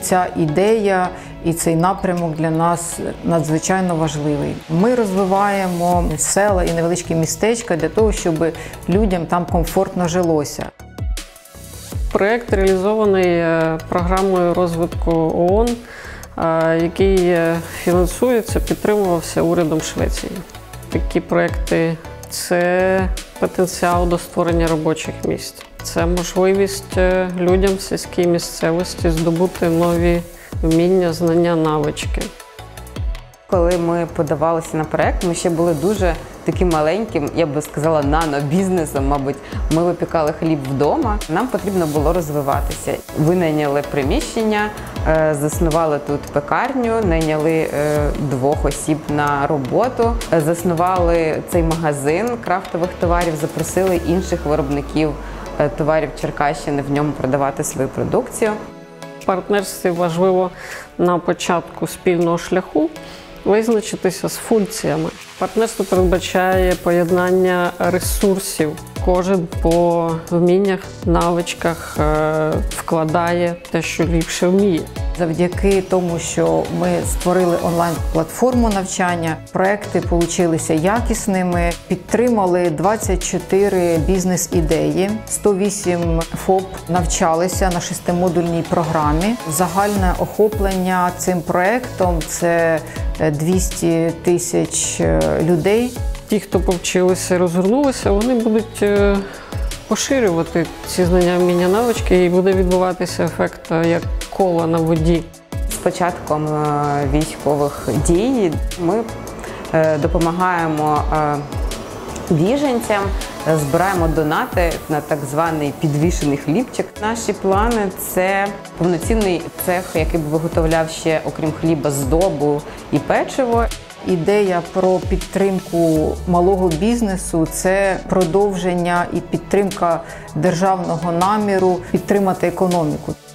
ця ідея і цей напрямок для нас надзвичайно важливий. Ми розвиваємо села і невеличкі містечка для того, щоб людям там комфортно жилося. Проєкт реалізований програмою розвитку ООН, який фінансується, підтримувався урядом Швеції. Такі проєкти – це потенціал до створення робочих місць. Це можливість людям в сільській місцевості здобути нові вміння, знання, навички. Коли ми подавалися на проєкт, ми ще були дуже таким маленьким, я би сказала, нано-бізнесом, мабуть. Ми випікали хліб вдома, нам потрібно було розвиватися. Винайняли приміщення, заснували тут пекарню, найняли 2 осіб на роботу, заснували цей магазин крафтових товарів, запросили інших виробників товарів Черкащини в ньому продавати свою продукцію. В партнерстві важливо на початку спільного шляху визначитися з функціями. Партнерство передбачає поєднання ресурсів. Кожен по вміннях, навичках вкладає те, що ліпше вміє. Завдяки тому, що ми створили онлайн-платформу навчання, проекти получилися якісними, підтримали 24 бізнес-ідеї, 108 ФОП навчалися на 6-модульній програмі. Загальне охоплення цим проектом – це 200 тисяч людей. Ті, хто повчилися і розгорнулися, вони будуть поширювати ці знання, вміння, навички, і буде відбуватися ефект як кола на воді. З початком військових дій ми допомагаємо біженцям, збираємо донати на так званий підвішений хлібчик. Наші плани – це повноцінний цех, який б виготовляв ще, окрім хліба, здобу і печиво. Ідея про підтримку малого бізнесу – це продовження і підтримка державного наміру підтримати економіку.